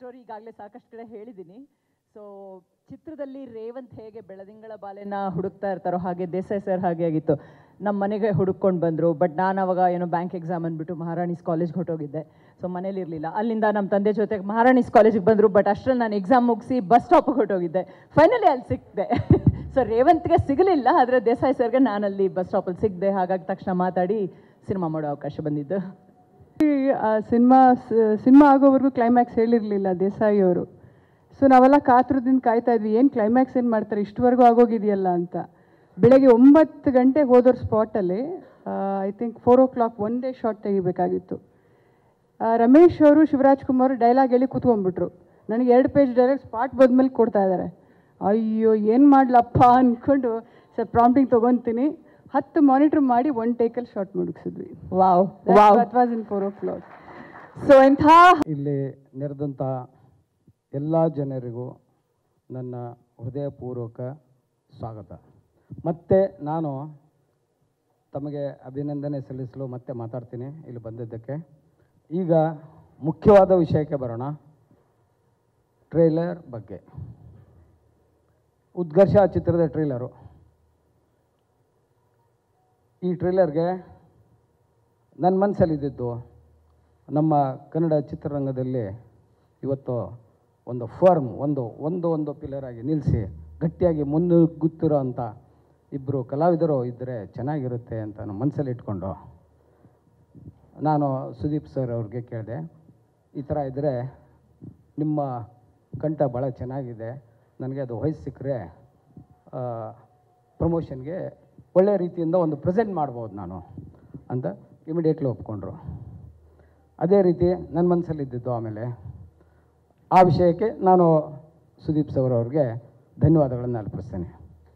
Story ಈಗಾಗಲೇ ಸಾಕಷ್ಟು ಕಡೆ ಹೇಳಿದ್ದೀನಿ. ಸೊ ಚಿತ್ರದಲ್ಲಿ ರೇವಂತ್ ಹೇಗೆ ಬೆಳದಿಂಗಳ ಬಾಲೆನ ಹುಡುಕ್ತಾ ಇರ್ತಾರೋ ಹಾಗೆ ದೇಸಾಯಿ ಸರ್ ಹಾಗೆ ಆಗಿತ್ತು. ನಮ್ಮ ಮನೆಗೆ ಹುಡುಕೊಂಡು ಬಂದರು. ಬಟ್ ನಾನು ಅವಾಗ ಏನೋ ಬ್ಯಾಂಕ್ ಎಕ್ಸಾಮ್ ಅಂದ್ಬಿಟ್ಟು ಮಹಾರಾಣೀಸ್ ಕಾಲೇಜ್ಗೆ ಹೊಟ್ಟೋಗಿದ್ದೆ. ಸೊ ಮನೇಲಿ ಇರಲಿಲ್ಲ. ಅಲ್ಲಿಂದ ನಮ್ಮ ತಂದೆ ಜೊತೆಗೆ ಮಹಾರಾಣೀಸ್ ಕಾಲೇಜಿಗೆ ಬಂದರು. ಬಟ್ ಅಷ್ಟರಲ್ಲಿ ನಾನು ಎಕ್ಸಾಮ್ ಮುಗಿಸಿ ಬಸ್ ಸ್ಟಾಪಿಗೆ ಹೊಟ್ಟೋಗಿದ್ದೆ. ಫೈನಲಿ ಅಲ್ಲಿ ಸಿಕ್ಕಿದೆ. ಸೊ ರೇವಂತ್ಗೆ ಸಿಗಲಿಲ್ಲ, ಆದರೆ ದೇಸಾಯಿ ಸರ್ಗೆ ನಾನಲ್ಲಿ ಬಸ್ ಸ್ಟಾಪಲ್ಲಿ ಸಿಕ್ಕಿದೆ. ಹಾಗಾಗಿ ತಕ್ಷಣ ಮಾತಾಡಿ ಸಿನಿಮಾ ಮಾಡೋ ಅವಕಾಶ ಬಂದಿದ್ದು. ಸಿನಿಮಾ ಆಗೋವರೆಗೂ ಕ್ಲೈಮ್ಯಾಕ್ಸ್ ಹೇಳಿರಲಿಲ್ಲ ದೇಸಾಯಿ ಅವರು. ಸೊ ನಾವೆಲ್ಲ ಕಾತುರದಿಂದ ಕಾಯ್ತಾ ಇದ್ವಿ, ಏನು ಕ್ಲೈಮ್ಯಾಕ್ಸ್ ಏನು ಮಾಡ್ತಾರೆ, ಇಷ್ಟುವರೆಗೂ ಆಗೋಗಿದೆಯಲ್ಲ ಅಂತ. ಬೆಳಗ್ಗೆ 9 ಗಂಟೆಗೆ ಹೋದವ್ರ ಸ್ಪಾಟಲ್ಲಿ ಐ ಥಿಂಕ್ 4 o'clock ಒಂದೇ ಶಾಟ್ ತೆಗಿಬೇಕಾಗಿತ್ತು. ರಮೇಶ್ ಅವರು ಶಿವರಾಜ್ ಕುಮಾರ್ ಡೈಲಾಗ್ ಹೇಳಿ ಕೂತ್ಕೊಂಡ್ಬಿಟ್ರು. ನನಗೆ 2 ಪೇಜ್ ಡೈಲಾಗ್ ಸ್ಪಾಟ್ ಬಂದ್ಮೇಲೆ ಕೊಡ್ತಾ ಇದ್ದಾರೆ. ಅಯ್ಯೋ ಏನು ಮಾಡ್ಲಪ್ಪ ಅಂದ್ಕೊಂಡು ಸರ್ ಪ್ರಾಂಪ್ಟಿಂಗ್ ತೊಗೊತೀನಿ. 10 ಮಾನಿಟ್ರ್ ಮಾಡಿ 1 ಟೇಕಲ್ಲಿ ಶಾಟ್ ಮುಗಿಸಿದ್ವಿ. Wow that was in 4 o'clock. So ಇಂಥ ಇಲ್ಲಿ ನೆರೆದಂಥ ಎಲ್ಲ ಜನರಿಗೂ ನನ್ನ ಹೃದಯಪೂರ್ವಕ ಸ್ವಾಗತ. ಮತ್ತೆ ನಾನು ತಮಗೆ ಅಭಿನಂದನೆ ಸಲ್ಲಿಸಲು ಮತ್ತೆ ಮಾತಾಡ್ತೀನಿ ಇಲ್ಲಿ ಬಂದಿದ್ದಕ್ಕೆ. ಈಗ ಮುಖ್ಯವಾದ ವಿಷಯಕ್ಕೆ ಬರೋಣ. ಟ್ರೇಲರ್ ಬಗ್ಗೆ. ಉತ್ಕರ್ಷ ಚಿತ್ರದ ಟ್ರೇಲರು. ಈ ಟ್ರೇಲರ್ಗೆ ನನ್ನ ಮನಸ್ಸಲ್ಲಿದ್ದಿದ್ದು ನಮ್ಮ ಕನ್ನಡ ಚಿತ್ರರಂಗದಲ್ಲಿ ಇವತ್ತು ಒಂದು ಫರ್ಮ್ ಒಂದು ಪಿಲ್ಲರ್ ಆಗಿ ನಿಲ್ಲಿಸಿ ಗಟ್ಟಿಯಾಗಿ ಮುನ್ನುಗ್ಗುತ್ತಿರೋ ಅಂಥ ಇಬ್ಬರು ಕಲಾವಿದರು ಇದ್ದರೆ ಚೆನ್ನಾಗಿರುತ್ತೆ ಅಂತ ನಮ್ಮ ಮನಸ್ಸಲ್ಲಿ ಇಟ್ಕೊಂಡು ನಾನು ಸುದೀಪ್ ಸರ್ ಅವ್ರಿಗೆ ಕೇಳಿದೆ, ಈ ಥರ ಇದ್ದರೆ ನಿಮ್ಮ ಕಂಠ ಭಾಳ ಚೆನ್ನಾಗಿದೆ, ನನಗೆ ಅದು ವಯಸ್ಸು ಸಿಕ್ಕರೆ ಪ್ರಮೋಷನ್ಗೆ ಒಳ್ಳೆಯ ರೀತಿಯಿಂದ ಒಂದು ಪ್ರೆಸೆಂಟ್ ಮಾಡ್ಬೋದು ನಾನು ಅಂತ ಇಮಿಡಿಯೇಟ್ಲಿ ಒಪ್ಕೊಂಡ್ರು. ಅದೇ ರೀತಿ ನನ್ನ ಮನಸ್ಸಲ್ಲಿದ್ದಿದ್ದು. ಆಮೇಲೆ ಆ ವಿಷಯಕ್ಕೆ ನಾನು ಸುದೀಪ್ ಸರ್ ಅವ್ರಿಗೆ ಧನ್ಯವಾದಗಳನ್ನು ಅರ್ಪಿಸ್ತೇನೆ.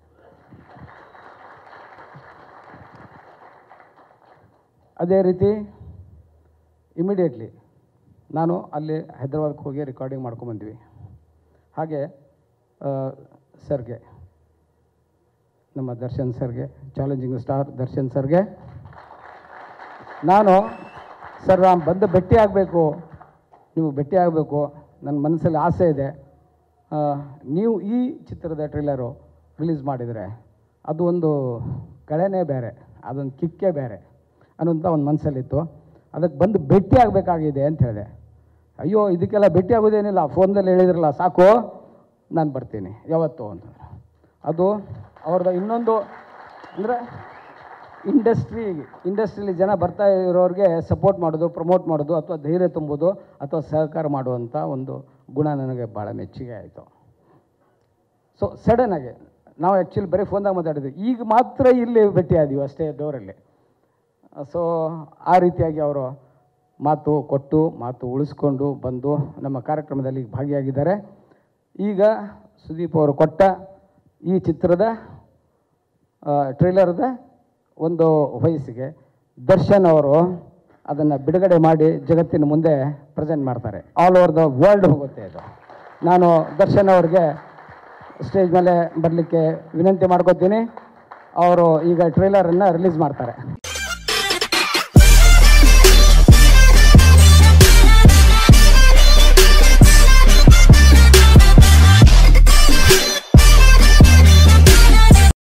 ಅದೇ ರೀತಿ ಇಮಿಡಿಯೇಟ್ಲಿ ನಾನು ಅಲ್ಲಿ ಹೈದ್ರಾಬಾದ್ಗೆ ಹೋಗಿ ರೆಕಾರ್ಡಿಂಗ್ ಮಾಡ್ಕೊಂಬಂದ್ವಿ. ಹಾಗೆ ಸರ್ಗೆ, ನಮ್ಮ ದರ್ಶನ್ ಸರ್ಗೆ, ಚಾಲೆಂಜಿಂಗ್ ಸ್ಟಾರ್ ದರ್ಶನ್ ಸರ್ಗೆ ನಾನು ಸರ್ ಬಂದು ಭೇಟಿ ಆಗಬೇಕು, ನೀವು ಭೇಟಿ ಆಗಬೇಕು, ನನ್ನ ಮನಸ್ಸಲ್ಲಿ ಆಸೆ ಇದೆ. ನೀವು ಈ ಚಿತ್ರದ ಟ್ರೇಲರು ರಿಲೀಸ್ ಮಾಡಿದರೆ ಅದು ಒಂದು ಕಳೆನೇ ಬೇರೆ, ಅದೊಂದು ಕಿಕ್ಕೇ ಬೇರೆ ಅನ್ನೋಂಥ ಒಂದು ಮನಸ್ಸಲ್ಲಿತ್ತು. ಅದಕ್ಕೆ ಬಂದು ಭೇಟಿ ಆಗಬೇಕಾಗಿದೆ ಅಂತ ಹೇಳಿದೆ. ಅಯ್ಯೋ ಇದಕ್ಕೆಲ್ಲ ಭೇಟಿ ಆಗೋದೇನಿಲ್ಲ, ಫೋನ್ದಲ್ಲಿ ಹೇಳಿದ್ರಲ್ಲ ಸಾಕು, ನಾನು ಬರ್ತೀನಿ ಯಾವತ್ತು ಅಂತಂದ್ರೆ. ಅದು ಅವ್ರದ್ದು ಇನ್ನೊಂದು ಅಂದರೆ ಇಂಡಸ್ಟ್ರಿಲಿ ಜನ ಬರ್ತಾ ಇರೋರಿಗೆ ಸಪೋರ್ಟ್ ಮಾಡೋದು, ಪ್ರಮೋಟ್ ಮಾಡೋದು, ಅಥವಾ ಧೈರ್ಯ ತುಂಬೋದು, ಅಥವಾ ಸಹಕಾರ ಮಾಡುವಂಥ ಒಂದು ಗುಣ ನನಗೆ ಭಾಳ ಮೆಚ್ಚುಗೆ ಆಯಿತು. ಸೊ ಸಡನ್ನಾಗಿ ನಾವು ಆ್ಯಕ್ಚುಲಿ ಬರೀ ಫೋನ್ದಾಗ ಮಾತಾಡಿದ್ವಿ, ಈಗ ಮಾತ್ರ ಇಲ್ಲಿ ಭೇಟಿ ಆದೀವಿ ಅಷ್ಟೇ ಡೋರಲ್ಲಿ. ಸೊ ಆ ರೀತಿಯಾಗಿ ಅವರು ಮಾತು ಕೊಟ್ಟು ಮಾತು ಉಳಿಸ್ಕೊಂಡು ಬಂದು ನಮ್ಮ ಕಾರ್ಯಕ್ರಮದಲ್ಲಿ ಭಾಗಿಯಾಗಿದ್ದಾರೆ. ಈಗ ಸುದೀಪ್ ಅವರು ಕೊಟ್ಟ ಈ ಚಿತ್ರದ ಟ್ರೇಲರ್ದ ಒಂದು ವಯಸ್ಸಿಗೆ ದರ್ಶನ್ ಅವರು ಅದನ್ನು ಬಿಡುಗಡೆ ಮಾಡಿ ಜಗತ್ತಿನ ಮುಂದೆ ಪ್ರೆಸೆಂಟ್ ಮಾಡ್ತಾರೆ. ಆಲ್ ಓವರ್ ದ ವರ್ಲ್ಡ್ ಹೋಗುತ್ತೆ ಅದು. ನಾನು ದರ್ಶನ್ ಅವ್ರಿಗೆ ಸ್ಟೇಜ್ ಮೇಲೆ ಬರಲಿಕ್ಕೆ ವಿನಂತಿ ಮಾಡ್ಕೊತೀನಿ. ಅವರು ಈಗ ಟ್ರೇಲರನ್ನು ರಿಲೀಸ್ ಮಾಡ್ತಾರೆ.